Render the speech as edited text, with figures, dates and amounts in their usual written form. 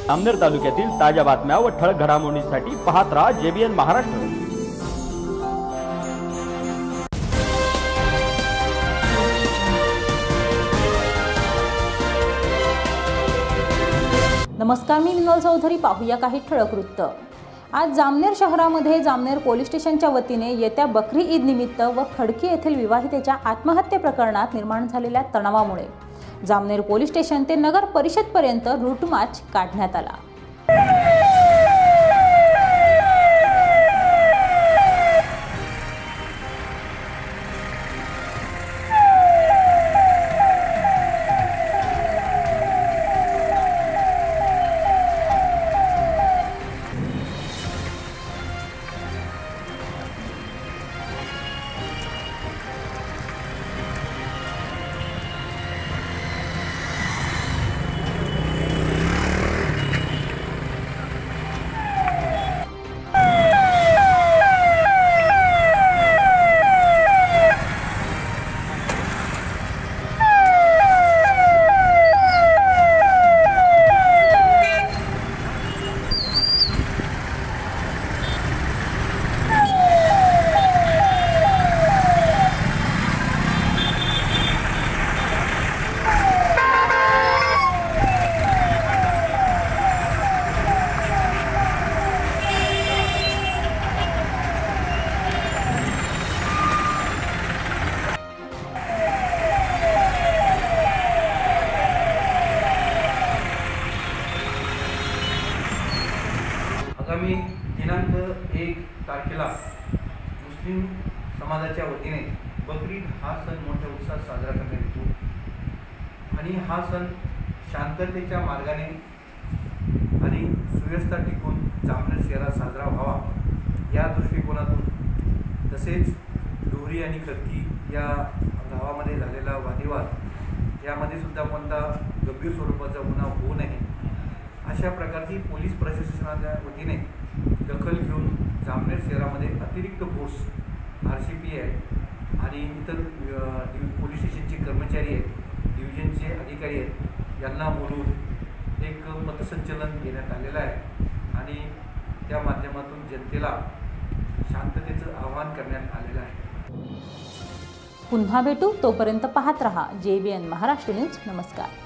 जामनेर तालुक्यातील ताज्या बातम्या व ठळक घडामोडींसाठी पाहत रहा JBN महाराष्ट्र। नमस्कार, मी मिनल चौधरी। पाहूया काही ठळक वृत्त। आज जामनेर शहरामध्ये जामनेर पोलीस स्टेशनच्या वतीने येत्या बकरी ईद निमित्त व खडकी येथील विवाहितेच्या आत्महत्ये प्रकरणात निर्माण झालेल्या तणावामुळे जामनेर पोलीस स्टेशन ते नगर परिषद पर्यंत रूट मार्च काढण्यात आला। आगामी दिनांक 1 तारखेला मुस्लिम समाजाच्या वतीने बकरी ईद हा सण मोठ्या उत्साहात साजरा करण्यात येतो आणि हा सण शांततेच्या मार्गाने आणि सुव्यवस्था टिकून जामनेर शहरात साजरा व्हावा या दृष्टिकोनातून, तसेच डोरी आणि खडकी या गावामध्ये झालेला वादविवाद यामध्ये सुद्धा कोणता गंभीर स्वरूपाचा गुन्हा होऊ नये अशा प्रकारची पोलीस प्रशासनाच्या वतीने दखल घेऊन जामनेर शहरामध्ये अतिरिक्त फोर्स RCP आहे आणि इतर पोलीस स्टेशनचे कर्मचारी आहेत, डिव्हिजनचे अधिकारी आहेत, यांना बोलून एक पथसंचलन घेण्यात आलेलं आहे आणि त्या माध्यमातून जनतेला शांततेचं आवाहन करण्यात आलेलं आहे। पुन्हा भेटू, तोपर्यंत पाहत रहा JBN महाराष्ट्र न्यूज। नमस्कार।